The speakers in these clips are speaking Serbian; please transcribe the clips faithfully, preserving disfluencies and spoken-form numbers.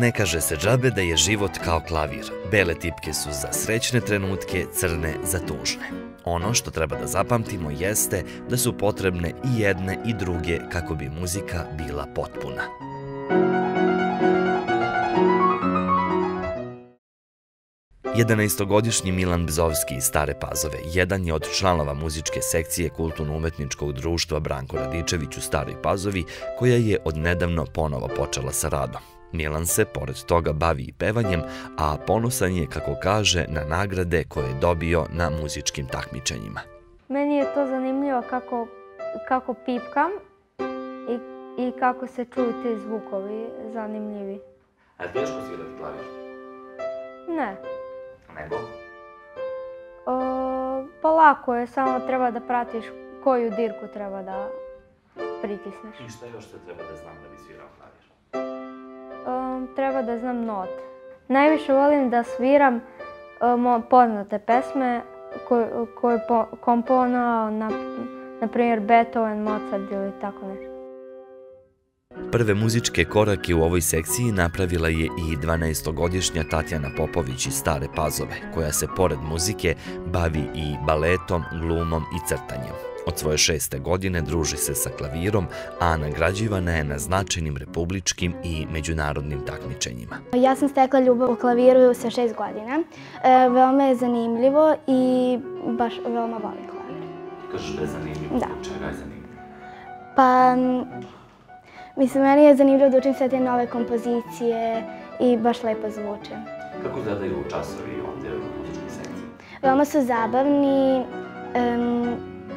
Ne kaže se džabe da je život kao klavir. Bele tipke su za srećne trenutke, crne za tužne. Ono što treba da zapamtimo jeste da su potrebne i jedne i druge kako bi muzika bila potpuna. Jedanaestogodišnji Milan Bzovski iz Stare Pazove jedan je od članova muzičke sekcije Kulturno-umetničkog društva Branko Radičević u Staroj Pazovi, koja je odnedavno ponovo počela sa radom. Milan se, pored toga, bavi i pevanjem, a ponosan je, kako kaže, na nagrade koje je dobio na muzičkim takmičenjima. Meni je to zanimljivo kako, kako pipkam i, i kako se čuju ti zvukovi zanimljivi. A je teško svirati klavir? Ne. Nego? O, pa lako je, samo treba da pratiš koju dirku treba da pritisneš. I šta još se treba da znam da bi svirao klavir? O, treba da znam note. Najviše volim da sviram o, poznate pesme koje, koje je po, komponovao, na, na primjer Beethoven, Mozart ili tako nešto. Prve muzičke korake u ovoj sekciji napravila je i dvanaestogodišnja Tatjana Popović iz Stare Pazove, koja se pored muzike bavi i baletom, glumom i crtanjem. Od svoje šeste godine druži se sa klavirom, a nagrađivana je na značajnim republičkim i međunarodnim takmičenjima. Ja sam stekla ljubav u klaviru sa šest godina. E, veoma je zanimljivo i baš veoma volim klavir. Kažeš da je zanimljivo? Da. Čega je zanimljivo? Pa, mislim, meni je zanimljivo da učim sve te nove kompozicije i baš lepo zvuče. Kako izgledaju časovi ovdje u muzičkoj sekciji? Veoma su zabavni, um,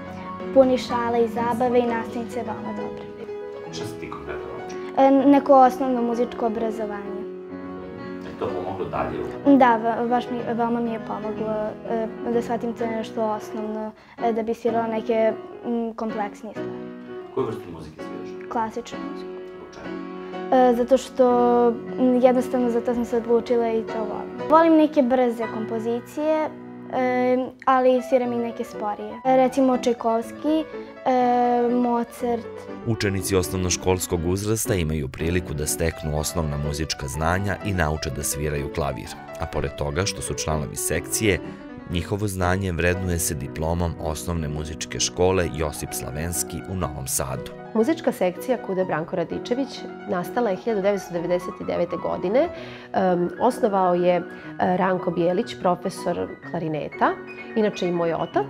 puni šale i zabave i nastavnice je veoma dobre. Šta si ti konkretno naučila? E, neko osnovno muzičko obrazovanje. Je to pomoglo dalje? Da, baš mi, veoma mi je pomoglo e, da shvatim to nešto osnovno, e, da bi svirala neke m, kompleksnije stvari. Koju vrstu muzike sviraš? Klasičnu muziku. Zbog čega? E, zato što m, jednostavno za to sam se odlučila i to volim. Volim neke brze kompozicije, e, ali sviram i neke sporije. E, recimo Čajkovski, e, Mozart. Učenici osnovnoškolskog uzrasta imaju priliku da steknu osnovna muzička znanja i nauče da sviraju klavir. A pored toga što su članovi sekcije, njihovo znanje vrednuje se diplomom Osnovne muzičke škole Josip Slavenski u Novom Sadu. Muzička sekcija Kuda Branko Radičević nastala je hiljadu devetsto devedeset devete. godine. Um, osnovao je Ranko Bijelić, profesor klarineta, inače i moj otac.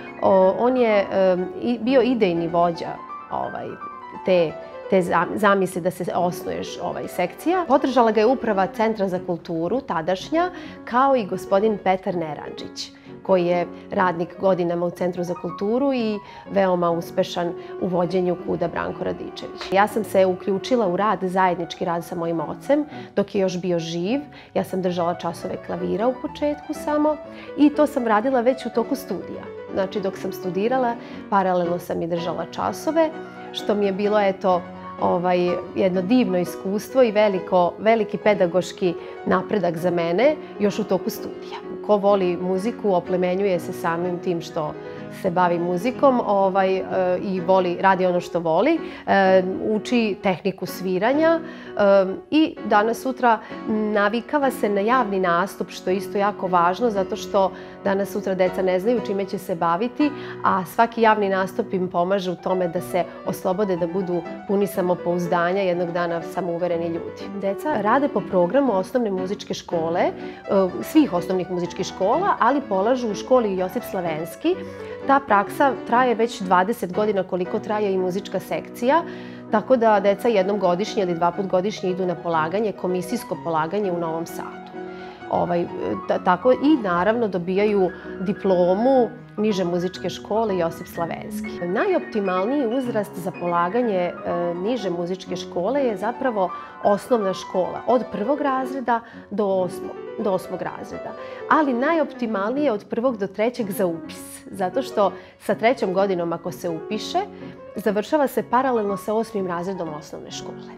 O, on je um, i, bio idejni vođa ovaj, te te zamisli da se osnuješ ovaj sekcija. Podržala ga je uprava Centra za kulturu, tadašnja, kao i gospodin Petar Nerančić, koji je radnik godinama u Centru za kulturu i veoma uspešan u vođenju Kuda Branko Radičević. Ja sam se uključila u rad, zajednički rad sa mojim ocem, dok je još bio živ. Ja sam držala časove klavira u početku samo i to sam radila već u toku studija. Znači, dok sam studirala, paralelno sam i držala časove, što mi je bilo, eto, Ovaj, jedno divno iskustvo i veliko, veliki pedagoški napredak za mene još u toku studija. Ko voli muziku, oplemenjuje se samim tim što se bavi muzikom ovaj, e, i voli, radi ono što voli, e, uči tehniku sviranja e, i danas sutra navikava se na javni nastup, što je isto jako važno zato što danas sutra deca ne znaju čime će se baviti, a svaki javni nastup im pomaže u tome da se oslobode, da budu puni samopouzdanja, jednog dana samouvereni ljudi. Deca rade po programu osnovne muzičke škole, e, svih osnovnih muzičkih škola, ali polažu u školi Josip Slavenski. Ta praksa traje već dvadeset godina koliko traje i muzička sekcija, tako da deca jednom godišnje ili dva put godišnje idu na polaganje, komisijsko polaganje u Novom Sadu. Ovaj, tako i naravno dobijaju diplomu niže muzičke škole Josip Slavenski. Najoptimalniji uzrast za polaganje e, niže muzičke škole je zapravo osnovna škola, od prvog razreda do osmog, do osmog razreda. Ali najoptimalnije od prvog do trećeg za upis, zato što sa trećom godinom ako se upiše, završava se paralelno sa osmim razredom osnovne škole.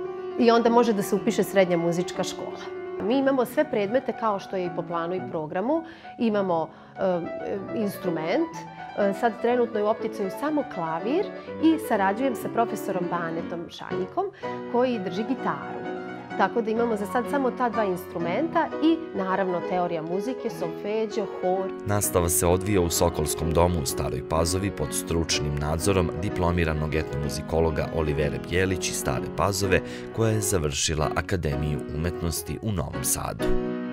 I onda može da se upiše srednja muzička škola. Mi imamo sve predmete kao što je i po planu i programu. Imamo e, instrument, e, sad trenutno je u opticaju samo klavir i sarađujem sa profesorom Banetom Šanjikom koji drži gitaru. Tako da imamo za sad samo ta dva instrumenta i naravno teorija muzike, solfeđo, hor. Nastava se odvija u Sokolskom domu u Staroj Pazovi pod stručnim nadzorom diplomiranog etnomuzikologa Olivere Bjelić iz Stare Pazove, koja je završila Akademiju umetnosti u Novom Sadu.